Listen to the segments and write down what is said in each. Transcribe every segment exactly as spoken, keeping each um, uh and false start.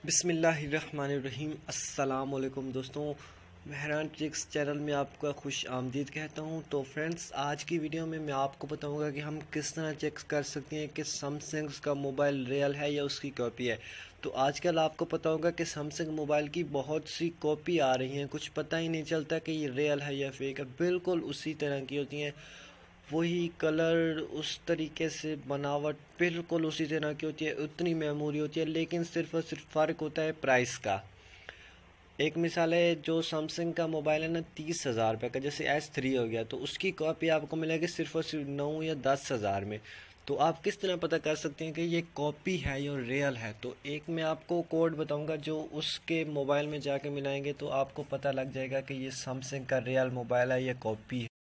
बिस्मिल्लाहिर्रहमानिर्रहीम। अस्सलाम वालेकुम दोस्तों, मेहरान ट्रिक्स चैनल में आपका खुश आमदीद कहता हूं। तो फ्रेंड्स, आज की वीडियो में मैं आपको बताऊंगा कि हम किस तरह चेक कर सकते हैं कि सैमसंग का मोबाइल रियल है या उसकी कॉपी है। तो आजकल आपको पता होगा कि सैमसंग मोबाइल की बहुत सी कॉपी आ रही हैं, कुछ पता ही नहीं चलता कि ये रियल है या फेक है। बिल्कुल उसी तरह की होती हैं, वही कलर, उस तरीके से बनावट बिल्कुल उसी तरह की होती है, उतनी मेमोरी होती है, लेकिन सिर्फ और सिर्फ फ़र्क होता है प्राइस का। एक मिसाल है, जो सैमसंग का मोबाइल है ना तीस हज़ार रुपये का, जैसे एस थ्री हो गया, तो उसकी कॉपी आपको मिलेगी सिर्फ और सिर्फ नौ या दस हज़ार में। तो आप किस तरह पता कर सकते हैं कि ये कॉपी है या रियल है? तो एक मैं आपको कोड बताऊंगा, जो उसके मोबाइल में जाके मिलाएंगे तो आपको पता लग जाएगा कि ये सैमसंग का रियल मोबाइल है या कॉपी है।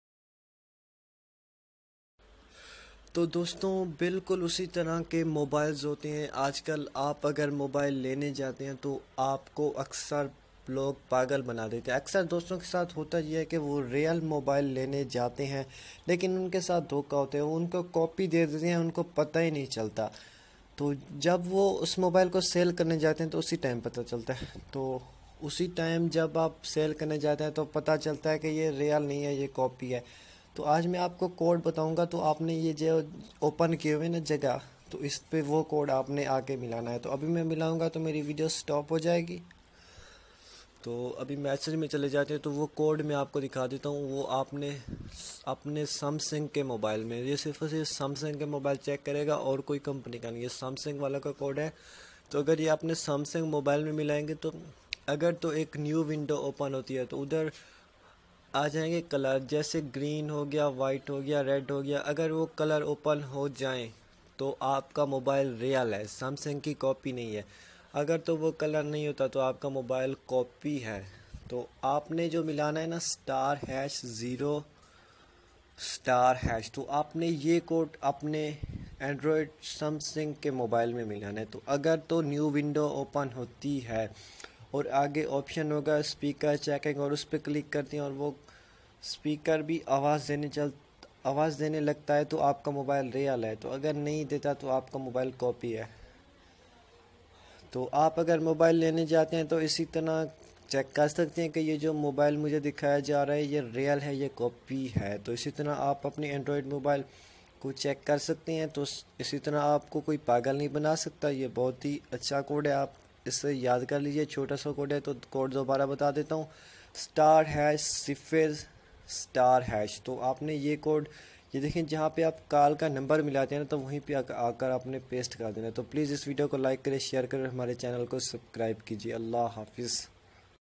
तो दोस्तों, बिल्कुल उसी तरह के मोबाइल्स होते हैं। आजकल आप अगर मोबाइल लेने जाते हैं तो आपको अक्सर लोग पागल बना देते हैं। अक्सर दोस्तों के साथ होता यह है कि वो रियल मोबाइल लेने जाते हैं, लेकिन उनके साथ धोखा होता है, वो उनको कॉपी दे देते हैं, उनको पता ही नहीं चलता। तो जब वो उस मोबाइल को सेल करने जाते हैं तो उसी टाइम पता चलता है। तो उसी टाइम जब आप सेल करने जाते हैं तो पता चलता है कि ये रियल नहीं है, ये कॉपी है। तो आज मैं आपको कोड बताऊंगा, तो आपने ये जो ओपन किए हुए ना जगह, तो इस पे वो कोड आपने आके मिलाना है। तो अभी मैं मिलाऊंगा तो मेरी वीडियो स्टॉप हो जाएगी। तो अभी मैसेज में चले जाते हैं, तो वो कोड मैं आपको दिखा देता हूँ। वो आपने अपने सैमसंग के मोबाइल में, ये सिर्फ और सिर्फ सैमसंग के मोबाइल चेक करेगा और कोई कंपनी का नहीं, ये सैमसंग वाला का कोड है। तो अगर ये आपने सैमसंग मोबाइल में मिलाएंगे तो अगर तो एक न्यू विंडो ओपन होती है तो उधर आ जाएंगे कलर, जैसे ग्रीन हो गया, वाइट हो गया, रेड हो गया। अगर वो कलर ओपन हो जाएं तो आपका मोबाइल रियल है, सैमसंग की कॉपी नहीं है। अगर तो वो कलर नहीं होता तो आपका मोबाइल कॉपी है। तो आपने जो मिलाना है ना, star hash zero star hash, तो आपने ये कोड अपने एंड्रॉयड सैमसंग के मोबाइल में मिलाना है। तो अगर तो न्यू विंडो ओपन होती है और आगे ऑप्शन होगा स्पीकर चेकिंग, और उस पर क्लिक करती हैं और वो स्पीकर भी आवाज़ देने चल आवाज़ देने लगता है तो आपका मोबाइल रियल है। तो अगर नहीं देता तो आपका मोबाइल कॉपी है। तो आप अगर मोबाइल लेने जाते हैं तो इसी तरह चेक कर सकते हैं कि ये जो मोबाइल मुझे दिखाया जा रहा है ये रियल है, ये कॉपी है। तो इसी तरह आप अपनी एंड्रॉयड मोबाइल को चेक कर सकते हैं। तो इसी तरह आपको कोई पागल नहीं बना सकता। ये बहुत ही अच्छा कोड है, आप इसे याद कर लीजिए। छोटा सा कोड है, तो कोड दोबारा बता देता हूँ। स्टार हैश सिफर स्टार हैश। तो आपने ये कोड, ये देखें जहाँ पे आप कॉल का नंबर मिलाते हैं ना, तो वहीं पे आकर आपने पेस्ट कर देना। तो प्लीज़ इस वीडियो को लाइक करें, शेयर करें, हमारे चैनल को सब्सक्राइब कीजिए। अल्लाह हाफिज़।